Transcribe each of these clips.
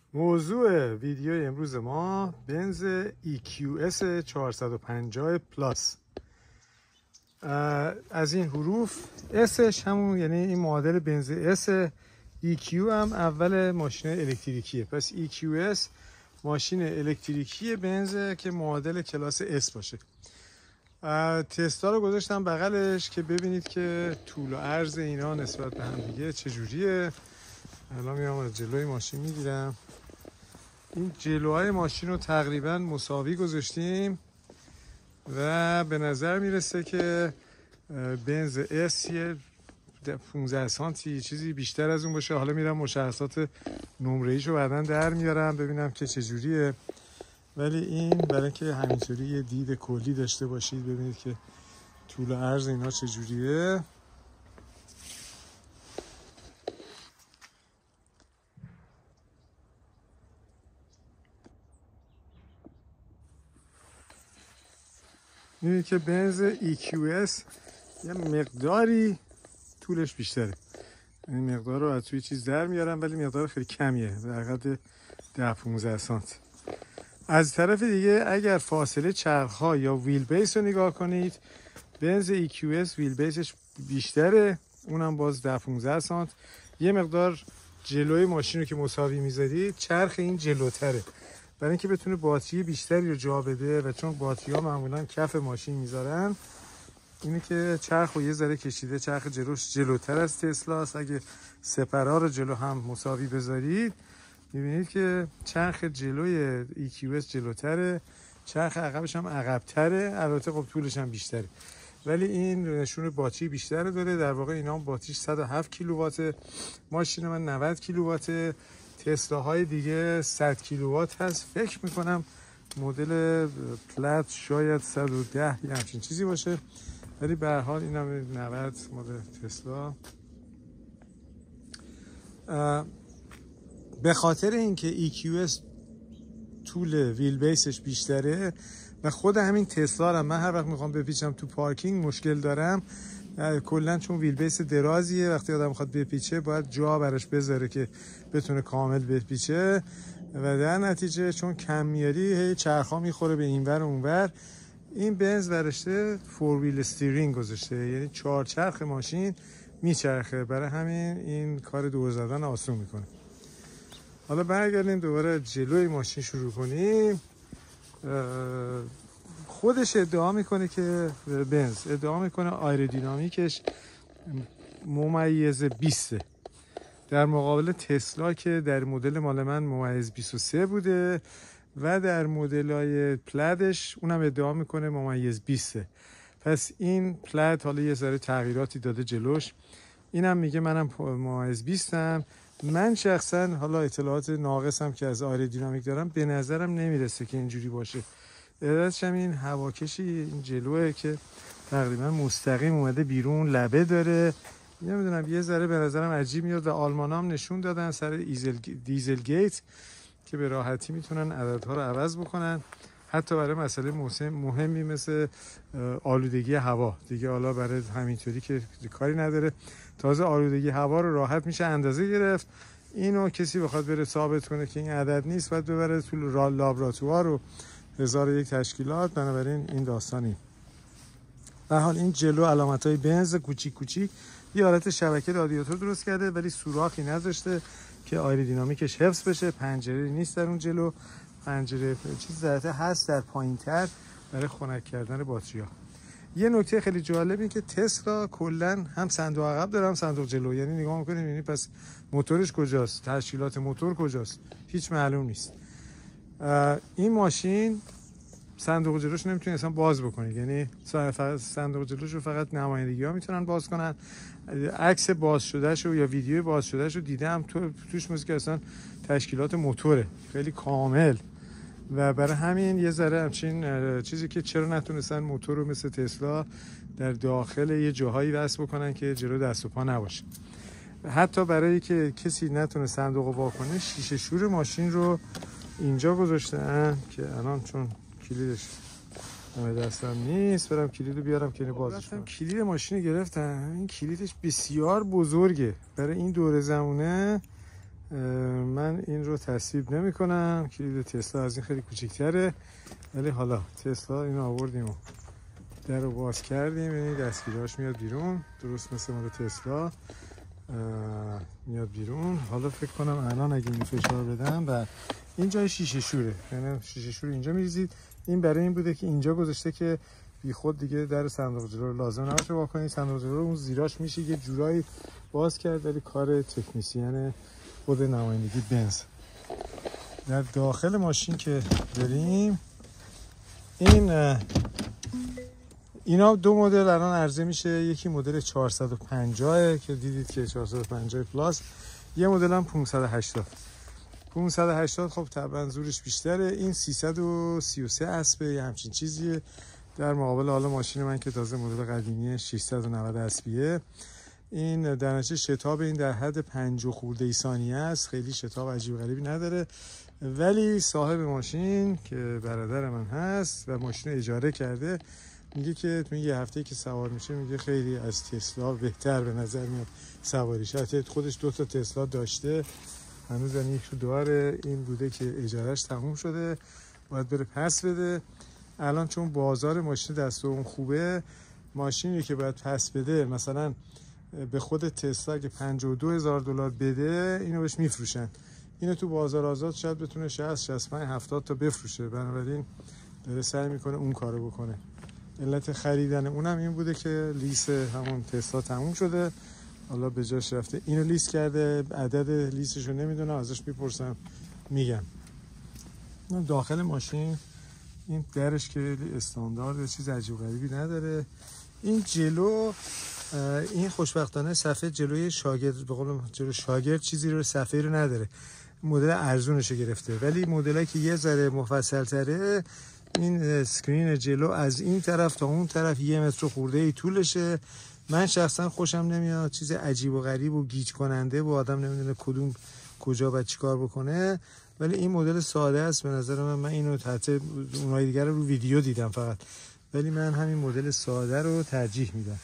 موضوع ویدیو امروز ما بنز EQS 450 پلاس. از این حروف Sش همون، یعنی این معادل بنز S. EQ هم اول ماشین الکتریکیه، پس EQS ماشین الکتریکی بنز که معادل کلاس S باشه. تستا رو گذاشتم بغلش که ببینید که طول و عرض اینا نسبت به هم دیگه چجوریه. الان میام از جلوی ماشین میگیرم. این جلوهای ماشین رو تقریبا مساوی گذاشتیم و به نظر میرسه که بنز S یه 15 سانتی چیزی بیشتر از اون باشه. حالا میرم مشخصات نمره‌ایشو بعداً در میارم ببینم که چجوریه، ولی این برای اینکه همینطوری یه دید کلی داشته باشید ببینید که طول و عرض اینا چجوریه. می‌بینید که بنز EQS یه مقداری طولش بیشتره. این مقدار رو از توی چیز در میارم، ولی مقدار خیلی کمیه، در حد 10-15 سانت. از طرف دیگه اگر فاصله چرخ‌ها یا ویل بیس رو نگاه کنید، بنز EQS ویل بیسش بیشتره، اونم باز 10-15 سانت. یه مقدار جلوی ماشین رو که مساوی میذارید، چرخ این جلوتره برای اینکه بتونه باتری بیشتری رو جا بده، و چون باتری ها معمولا کف ماشین میذارن، اینه که چرخ رو یه ذره کشیده، چرخ جلوش جلوتر از تسلاست. اگه سپرها رو جلو هم مساوی بذارید میبینید که چرخ جلوی EQS جلوتره، چرخ عقبش هم عقبتره، البته خب طولش هم بیشتره، ولی این نشون باتری بیشتر داره. در واقع اینا هم باتریش 107 کیلووات، ماشین من 90 کیلووات، تسلا های دیگه 100 کیلووات هست. فکر میکنم مدل پلت شاید 110 یا همچین چیزی باشه، ولی به هر حال اینم 90 مدل تسلا. به خاطر اینکه EQS طول ویل بیسش بیشتره و خود همین تسلا هم من هر وقت میخوام بپیچم تو پارکینگ مشکل دارم، کلا چون ویل بیس درازیه، وقتی آدم میخواد بپیچه باید جا براش بذاره که بتونه کامل بپیچه، و در نتیجه چون کم میاری هی چرخا میخوره به اینور و اونور. این بنز ورشته فور ویل استیرینگ گذاشته، یعنی 4 چرخ ماشین میچرخه، برای همین این کار دور زدن آسون میکنه. حالا برگردیم دوباره جلوی ماشین شروع کنیم. خودش ادعا میکنه که بنز ادعا میکنه آیرودینامیکش ممیز 20، در مقابل تسلا که در مدل مال من ممیز 23 بوده و در مدل‌های پلدش اونم ادعا میکنه ممیز 20. پس این پلد حالا یه ذره تغییراتی داده جلوش، اینم میگه منم ممیز 20م. من شخصا حالا اطلاعات ناقصم که از آیرودینامیک دارم، به نظرم نمیرسه که اینجوری باشه. علتش هم این هواکشی این جلوه که تقریبا مستقیم اومده بیرون، لبه داره، نمیدونم یه ذره به نظرم عجیب میاد. و آلمانا هم نشون دادن سر دیزل گیت که به راحتی میتونن عددها رو عوض بکنن، حتی برای مسئله مهمی مثل آلودگی هوا دیگه. حالا برای همینطوری که کاری نداره، تازه آلودگی هوا رو راحت میشه اندازه گرفت. اینو کسی بخواد بره ثابت کنه که این عدد نیست، باید ببره تو لابراتوار و 1001 تشکیلات. بنابراین این داستانی. به حال این جلو علامت‌های بنز کوچیک کوچیک یه حالت شبکه رادیاتور درست کرده، ولی سوراخی نذاشته که آیرودینامیکش حفظ بشه. پنجره نیست در اون جلو، پنجره چیز ذاته هست در پایین‌تر برای خنک کردن باتری‌ها. یه نکته خیلی جالب اینه که تسلا کلا هم صندوق عقب داره هم صندوق جلو، یعنی نگاه می‌کنید یعنی پس موتورش کجاست، تشکیلات موتور کجاست، هیچ معلوم نیست. این ماشین صندوق جلوش نمیتونی اصلا باز بکنید، یعنی صندوق جلوش رو فقط نمایندگی‌ها میتونن باز کنن. عکس باز شدهش رو یا ویدیو باز شدهش رو دیدم، توش مثل که اصلا تشکیلات موتوره خیلی کامل، و برای همین یه ذره همچین چیزی که چرا نتونستن موتور رو مثل تسلا در داخل یه جاهایی وصل بکنن که جلو دست و پا نباشه. حتی برای که کسی نتونه صندوق رو وا کنه، شیشه شور ماشین رو اینجا گذاشتن که الان چون کلیدش دستم نیست برم کلیدو بیارم که بازش کنم. کلید ماشین گرفتم، این کلیدش بسیار بزرگه برای این دوره زمونه. من این رو تصویب نمی کنم. کلید تسلا از این خیلی کوچکتره، ولی حالا تسلا اینو آوردیم و در رو باز کردیم، یعنی دستگیراش میاد بیرون درست مثل مال تسلا میاد بیرون. حالا فکر کنم الان اگه این فشار بدم و این جای شیشه شوره، یعنی شیشه شور اینجا میریزید. این برای این بوده که اینجا گذاشته که بی خود دیگه در صندوق جلو لازم نباشه وا کنید. صندوق جلو رو اون زیراش میشه یه جورایی باز کرد، ولی کار تکنیسیان خود نمایندگی بنز. در داخل ماشین که بریم، اینا دو مدل الان عرضه میشه. یکی مدل 450 که دیدید که 450 پلاس، یه مدل هم 580. خب طبعا زورش بیشتره. این 333 اسبه، یه همچین چیزیه، در مقابل حالا ماشین من که تازه مدل قدیمیه 690 اسبیه. این در نتیجه شتاب این در حد 5 خورده ثانیه است، خیلی شتاب عجیب غریبی نداره. ولی صاحب ماشین که برادر من هست و ماشین اجاره کرده میگه که تو یه هفته که سوار میشه میگه خیلی از تسلا بهتر به نظر میاد سواریش. حتی خودش 2 تا تسلا داشته، هنوز یک تو دواره این بوده که اجارهش تموم شده، باید بره پس بده. الان چون بازار ماشین دست اون خوبه، ماشینی که باید پس بده مثلا به خود تسلا اگه $52,000 بده، اینو بهش میفروشن. اینو تو بازار آزاد شاید بتونه 60 65 70 تا بفروشه. بنابراین داره سعی میکنه اون کارو بکنه. علت خریدن اونم این بوده که لیس همون تسلا تموم شده، حالا به جاش رفته اینو لیس کرده. عدد لیسشو نمیدونم، ازش میپرسم میگم. داخل ماشین این درش که استاندارد، چیز عجیب غریبی نداره. این جلو، این خوشبختانه صفحه جلوی شاگرد، به قول جلو شاگرد چیزی رو صفحه رو نداره، مدل ارزونش گرفته. ولی مدلایی که یه ذره مفصل تره، این اسکرین جلو از این طرف تا اون طرف 1 متر خورده ای طولشه. من شخصا خوشم نمیاد، چیز عجیب و غریب و گیج کننده و آدم نمیدونه کدوم کجا باید چیکار بکنه. ولی این مدل ساده است به نظر من اینو تحت اونای دیگر رو ویدیو دیدم فقط، ولی من همین مدل ساده رو ترجیح میدم.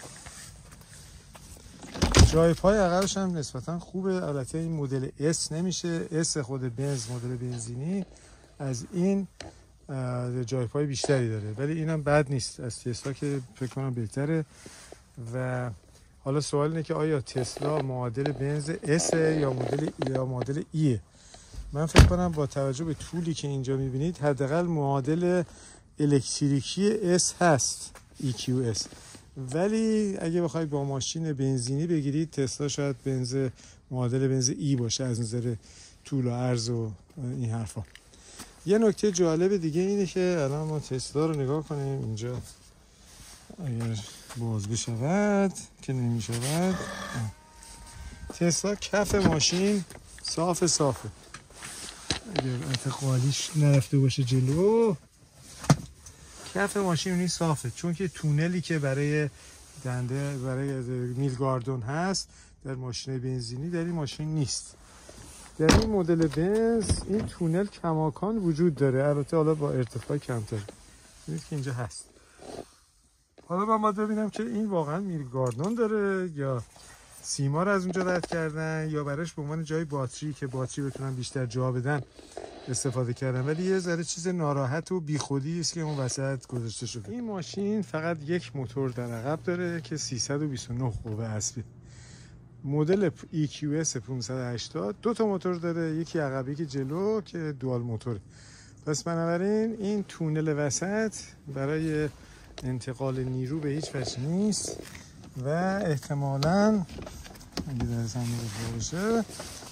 جای پای عقبش هم نسبتا خوبه. البته این مدل اس نمیشه، اس خود بنز مدل بنزینی از این جای پای بیشتری داره، ولی اینم بد نیست از تسلا که فکر کنم بهتره. و حالا سوال اینه که آیا تسلا معادل بنز اس یا مدل ایه؟ من فکر کنم با توجه به طولی که اینجا میبینید حداقل معادل الکتریکی اس هست، EQS. ولی اگه بخواید با ماشین بنزینی بگیرید، تسلا شاید معادل بنز ای باشه از نظر طول و عرض و این حرفا. یه نکته جالب دیگه اینه که الان ما تسلا رو نگاه کنیم. اینجا اگر باز بشود که نمیشود، تسلا کف ماشین صافه. اگر انتقالیش نرفته باشه جلو، کف ماشین اونی صافه، چون که تونلی که برای میلگاردون هست در ماشین بنزینی در این ماشین نیست. در این مدل بنز این تونل کماکان وجود داره، البته حالا با ارتفاع کمتر. می‌بینید که اینجا هست. حالا من باید ببینم که این واقعا میلگاردون داره یا سیما رو از اونجا رد کردن، یا براش به عنوان جای باتری که باتری بتونن بیشتر جا بدن استفاده کردن. ولی یه ذره چیز ناراحت و بیخودی است که اون وسط گذاشته شده. این ماشین فقط یک موتور در عقب داره که 329 قوه اسبی. مدل EQS 580 2 تا موتور داره، یکی عقب یکی جلو که دوال موتوره. پس بنابراین این تونل وسط برای انتقال نیرو به هیچ وجه نیست و احتمالاً اگه در زمین باشه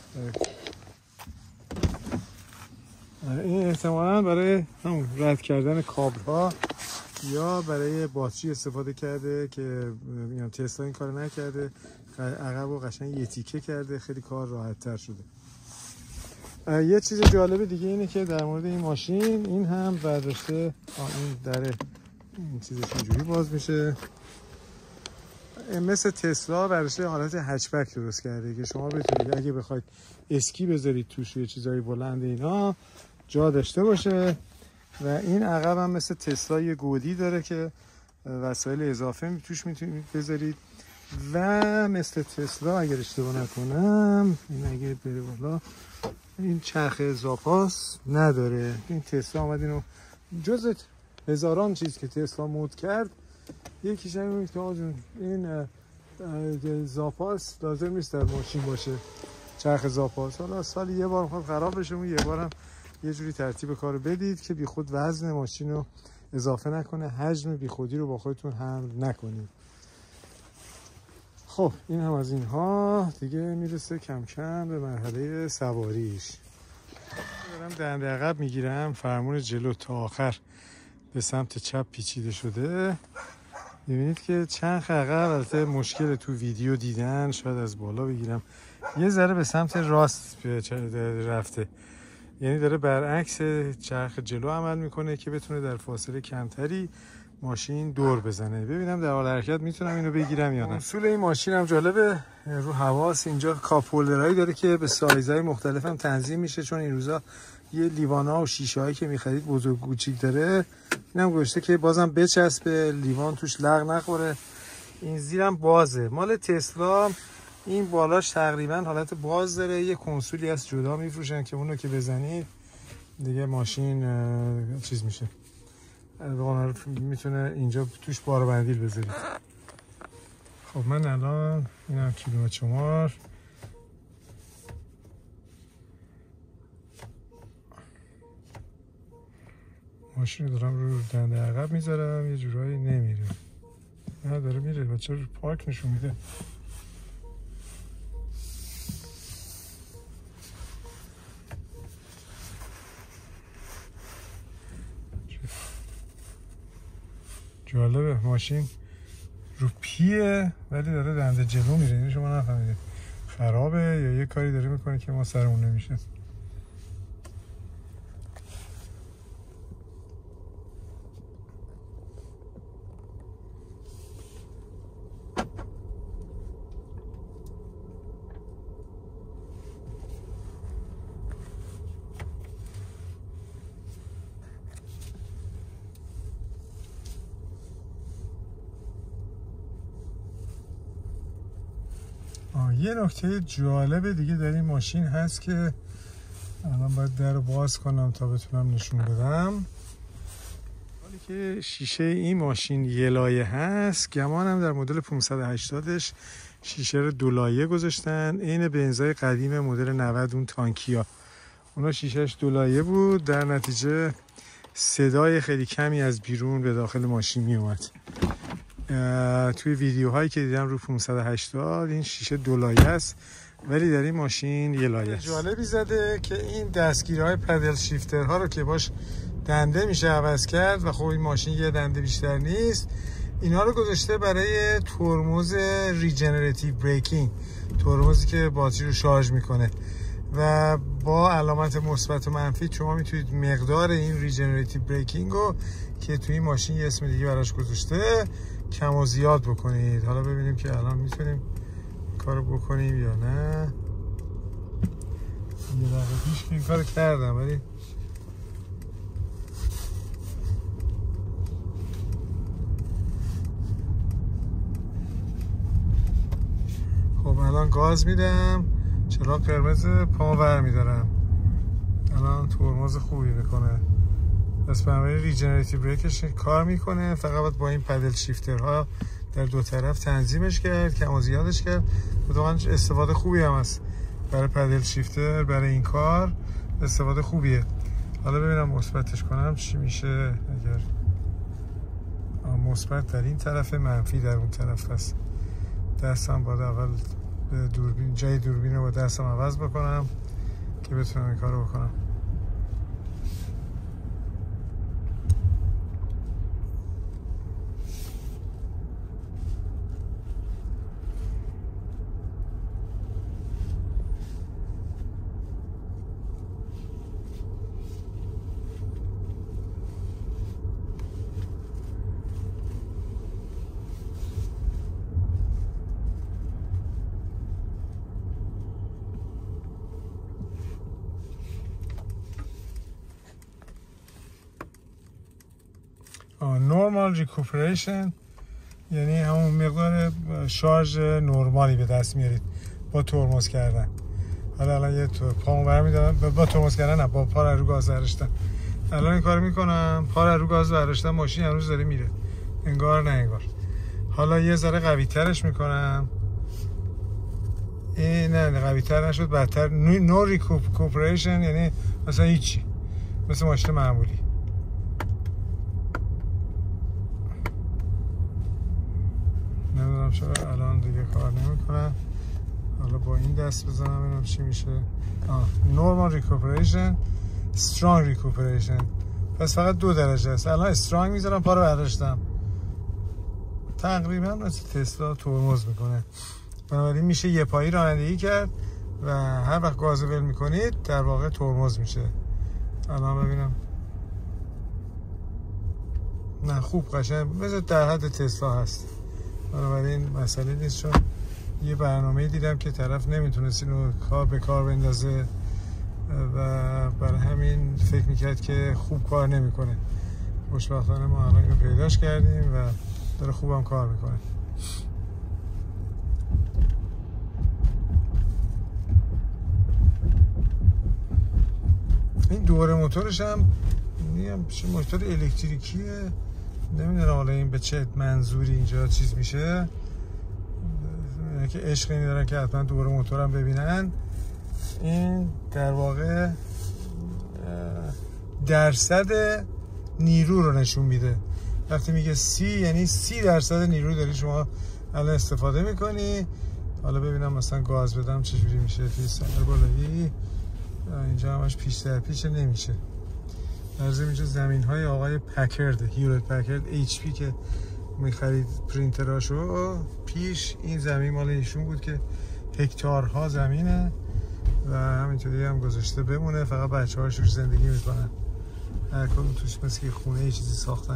این احتمالاً برای همون رد کردن کابل ها یا برای باتری استفاده کرده که تسلا این کار نکرده، عقب و قشنگ یه تیکه کرده، خیلی کار راحت تر شده. یه چیز جالب دیگه اینه که در مورد این ماشین، این هم برداشته این در این چیزش اینجوری باز میشه، مثل تسلا برداشته حالت هچبک درست کرده که شما بتونید اگه بخواید اسکی بذارید توش یه چیزای بلند اینا جا داشته باشه. و این عقب هم مثل تسلا یه گودی داره که وسایل اضافه توش میتونید بذارید. و مثل تسلا اگر اشتباه نکنم این اگه بره بالا این چرخ اضافاست نداره. این تسلا آمد اینو جز هزاران چیز که تسلا مود کرد یکیش همین که آجون این زاپاس لازم نیست در ماشین باشه، چرخ زاپاس. حالا سالی یه بار میخواد خراب بشه، اون یه بارم یه جوری ترتیب کارو بدید که بی خود وزن ماشین رو اضافه نکنه، حجم بی خودی رو با خودتون حمل نکنید. خب این هم از اینها دیگه. میرسه کم کم به مرحله سواریش. دارم دنده عقب میگیرم، فرمون جلو تا آخر به سمت چپ پیچیده شده. میبینید که چرخ عقب البته مشکل تو ویدیو دیدن، شاید از بالا بگیرم، یه ذره به سمت راست رفته، یعنی داره برعکس چرخ جلو عمل میکنه که بتونه در فاصله کمتری ماشین دور بزنه. ببینم در حال حرکت میتونم اینو بگیرم یا نه. اصول این ماشین هم جالبه، رو حواس اینجا کاپ هولدرایی داره که به سایزهای مختلف هم تنظیم میشه، چون این روزا یه لیوانا و شیشه هایی که میخرید بزرگ کوچیک داره. اینم گوشته که بازم بچسبه، لیوان توش لغ نخوره. این زیرم بازه، مال تسلا این بالاش تقریبا حالت باز داره، یه کنسولی از جدا میفروشن که اونو که بزنید دیگه ماشین چیز میشه، میتونه اینجا توش بار بندیل بذارید. خب من الان اینم کیلومتر شمار ماشین رو دارم رو دنده عقب میذارم، یه جورایی نمیره، نه داره میره، بچه رو پارک نشون میده. جالبه ماشین رو پیه ولی داره دنده جلو میره، اینو شما نفهمیدید خرابه یا یه کاری داره میکنه که ما سرمون نمیشه. یه نکته جالب دیگه در این ماشین هست که الان باید در رو باز کنم تا بتونم نشون بدم. حالی که شیشه این ماشین یه لایه هست، گمانم در مدل 580ش شیشه رو دو لایه گذاشتن، عین بنزای قدیم مدل 90 اون تانکیا، اونا شیشهش دو لایه بود، در نتیجه صدای خیلی کمی از بیرون به داخل ماشین می اومد. توی ویدیوهایی که دیدم رو 580 این شیشه دو لایه است ولی در این ماشین یه لایه است. جالبی زده که این دستگیرهای پدل شیفترها رو که باش دنده میشه عوض کرد و خب این ماشین یه دنده بیشتر نیست، اینا رو گذاشته برای ترمز ریجنراتیو بریکینگ، ترمزی که باتری رو شارژ میکنه و با علامت مثبت و منفی شما میتونید مقدار این ریجنراتیو بریکینگ رو که توی این ماشین یه اسم دیگه براش گذاشته کم و زیاد بکنید. حالا ببینیم که الان میتونیم کارو بکنیم یا نه. یه دقیقه پیش که این کارو کردم ولی خب الان گاز میدم، چراغ قرمز پا ور میدارم، الان ترمز خوبی میکنه، پس بنابراین ریجنراتیو بریکش کار میکنه، فقط باید با این پدل شیفترها در دو طرف تنظیمش کرد، کم و زیادش کرد. واقعا استفاده خوبی هم هست برای پدل شیفتر، برای این کار استفاده خوبیه. حالا ببینم مثبتش کنم چی میشه. اگر مثبت در این طرف، منفی در اون طرف هست، دستم باید اول به دوربین، جای دوربین رو با دستم عوض بکنم که بتونم این کار رو بکنم. نورمال ریکوپریشن یعنی همون مقدار شارژ نرمالی به دست میارید با ترمز کردن. حالا الان یه پامو برمی‌دارم با ترمز کردن، نه با پا رو گاز برداشتن. الان این کارو میکنم، پا رو گاز برداشتم، ماشین هنوز داره میره، انگار نه انگار. حالا یه ذره قوی ترش میکنم. این نه قوی تر نشد، بدتر. نو ریکوپریشن، یعنی مثلا هیچی، مثل ماشین معمولی. نمیدونم چرا الان دیگه کار نمیکنه. حالا با این دست بزنم ببینم چی میشه. نورمال ریکوپریشن، استرانگ ریکوپریشن. پس فقط 2 درجه است. الان استرانگ میذارم، پا رو برداشتم. تقریبا مثل تسلا ترمز میکنه. بنابراین میشه یه پایی رانندگی کرد و هر وقت گاز ول میکنید در واقع ترمز میشه. الان ببینم. نه خوب قشنگ مثل در حد تسلا هست. بنابراین مسئله نیست، چون یه برنامه دیدم که طرف نمیتونست اینو به کار بندازه و برای همین فکر میکرد که خوب کار نمیکنه. خوشبختانه ما الان اینو پیداش کردیم و داره خوبم کار میکنه. این دوره موتورش هم موتور الکتریکیه، نمیدونم حالا این به چه منظوری اینجا چیز میشه. که عشق اینی دارن که حتما دوره موتورم ببینن. این در واقع درصد نیرو رو نشون میده. وقتی میگه 30 یعنی 30% نیرو داری شما الان استفاده میکنی. حالا ببینم مثلا گاز بدم چجوری میشه. سر بالایی اینجا همش پیش در پیش نمیشه. درزم اینجا زمین های آقای پکرد، هیولت پکرد HP که میخرید پرینتراشو، پیش این زمین مال ایشون بود که هکتارها زمینه و همینطوری هم گذاشته بمونه، فقط بچه هاش روش زندگی میکنن. هر کدوم توش مثل خونه یه چیزی ساختن.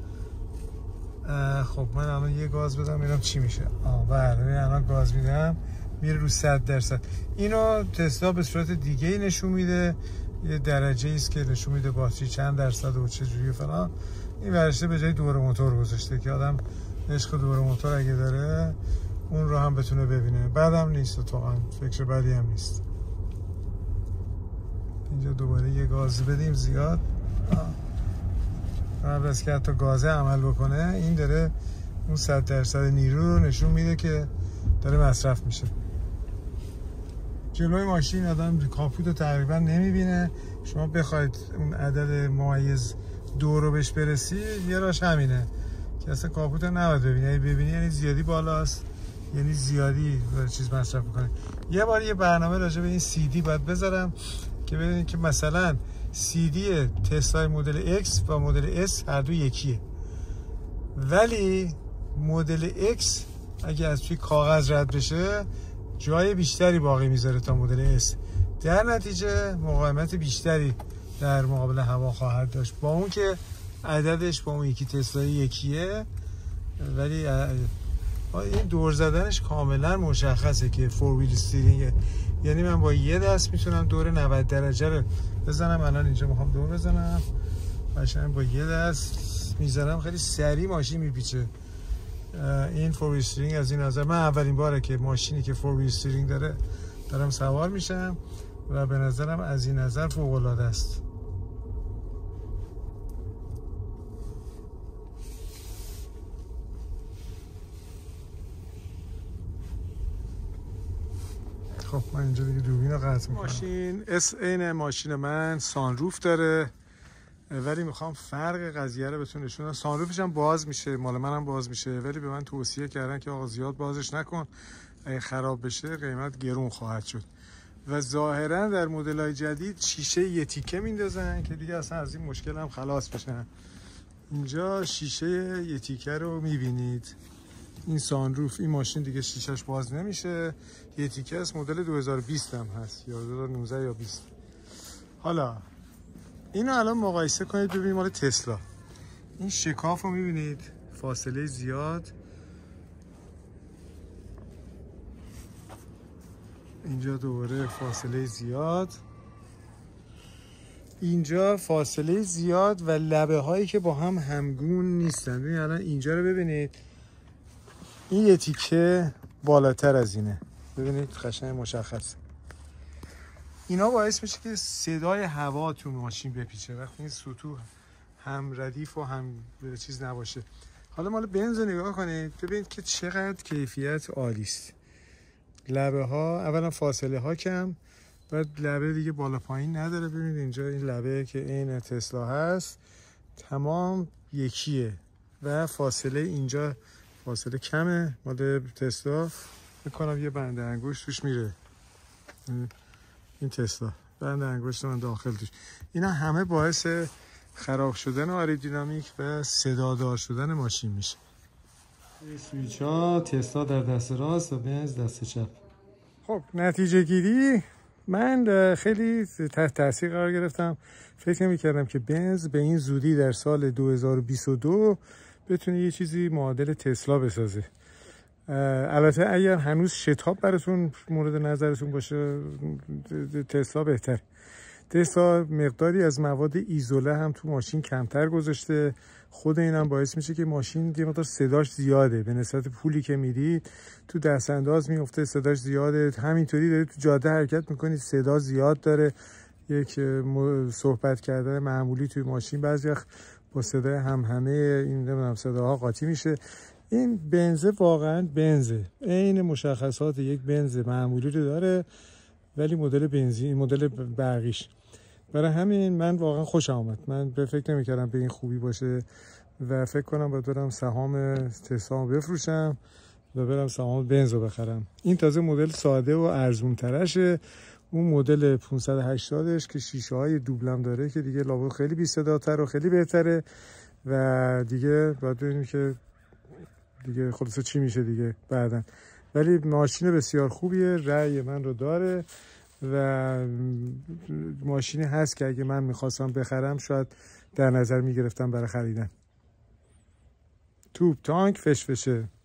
خب من الان یه گاز بدم ببینم چی میشه. بله الان گاز میدم میره رو 100%. اینو تسلا به صورت دیگه ای نشون میده، یه درجه ایست که نشون میده باتری چند درصد و چه جوری فلان. این ورشته به جای دوره موتور گذاشته که آدم عشق دوره موتور اگه داره اون رو هم بتونه ببینه. بعدم نیست اتفاقا، فکر بدی هم نیست. اینجا دوباره یه گاز بدیم زیاد قبل از که حتی گازه عمل بکنه. این داره اون 100% نیرو رو نشون میده که داره مصرف میشه. جلوی ماشین آدم کاپوت رو تقریبا نمیبینه. شما بخواید اون عدد ممیز 2 رو بهش برسی، یه راش همینه که اصلا کاپوت رو نباید ببینی. اگه ببینی یعنی زیادی بالاست، یعنی زیادی چیز مصرف میکنه. یه بار یه برنامه راجع به این CD باید بذارم که ببینید که مثلا CD تسلا مدل X و مدل S هر دو یکیه، ولی مدل X اگه از توی کاغذ رد بشه جای بیشتری باقی میذاره تا مدل S. در نتیجه مقاومت بیشتری در مقابل هوا خواهد داشت، با اون که عددش با اون یکی تسلای یکیه، ولی این دور زدنش کاملا مشخصه که فور ویل استیرینگه. یعنی من با یه دست میتونم دور 90 درجه رو بزنم. الان اینجا میخوام دور بزنم، قشنگ با یه دست میزنم، خیلی سریع ماشین میپیچه. این فور ویل استیرینگ از این نظر، من اولین باره که ماشینی که فور ویل استیرینگ داره دارم سوار میشم و به نظرم از این نظر فوق العاده است. خب من اینجا دیگه دوربین رو قطع میکنم. ماشین این ماشین من سانروف داره، ولی میخوام فرق قضیه رو بهتون نشون بدم. سانروفش هم باز میشه، مال منم باز میشه، ولی به من توصیه کردن که آقا زیاد بازش نکن، اگه خراب بشه قیمت گرون خواهد شد. و ظاهرا در مدل‌های جدید شیشه یه تیکه میندازن که دیگه اصلا از این مشکل هم خلاص بشن. اینجا شیشه یه تیکه رو میبینید. این سانروف، این ماشین دیگه شیشهش باز نمیشه، یه تیکه است. مدل 2020 هم هست یا 2019 یا 20. حالا اینو الان مقایسه کنید ببینید مال تسلا. این شکاف رو میبینید، فاصله زیاد. اینجا دوباره فاصله زیاد، اینجا فاصله زیاد و لبه هایی که با هم همگون نیستن. ببینید الان اینجا رو ببینید، این یه تیکه بالاتر از اینه، ببینید قشنگ مشخص. اینا باعث میشه که صدای هوا تو ماشین بپیچه وقتی این سطوح هم ردیف و هم چیز نباشه. حالا مال بنز نگاه کنید، ببینید که چقدر کیفیت عالی است. لبه ها اولا فاصله ها کم، بعد لبه دیگه بالا پایین نداره. ببینید اینجا این لبه که عین تسلا هست تمام یکیه و فاصله اینجا فاصله کمه. مال تسلا میکنم یه بند انگشت توش میره، این تسلا بند انگشت من داخل توش. اینا همه باعث خراب شدن آیرودینامیک و صدادار شدن ماشین میشه. سویچ ها تسلا در دست راست و بنز دست چپ. خب نتیجه گیری، من خیلی تحت تاثیر قرار گرفتم. فکر نمی‌کردم که بنز به این زودی در سال 2022 بتونه یه چیزی معادل تسلا بسازه. البته اگر هنوز شتاب براتون مورد نظرتون باشه تسلا بهتر. تسلا مقداری از مواد ایزوله هم تو ماشین کمتر گذاشته. خود اینم باعث میشه که ماشین یه مقدار صداش زیاده به نسبت پولی که میدید تو دست انداز میفته، صداش زیاده. همینطوری دارید تو جاده حرکت میکنید صدا زیاد داره. یک صحبت کردن معمولی توی ماشین بعضی وقت با صدای همه این نمیدونم صداها قاطی میشه. این بنزه واقعا بنزه، عین مشخصات یک بنز معمولی رو داره ولی مدل بنزین، مدل برقیش. برای همین من واقعا خوشم آمد. من به فکر نمی‌کردم به این خوبی باشه و فکر کنم باید برم سهام تسلا رو بفروشم و برم سهام بنز رو بخرم. این تازه مدل ساده و ارزون ترشه. اون مدل 580ش که شیشه های دوبلم داره که دیگه لابد خیلی بی صداتر و خیلی بهتره و دیگه باید ببینیم که دیگه خلاصه چی میشه دیگه بعدن. ولی ماشین بسیار خوبیه، رأی من رو داره و ماشینی هست که اگه من میخواستم بخرم شاید در نظر میگرفتم برای خریدن. توپ تانک فشفشه.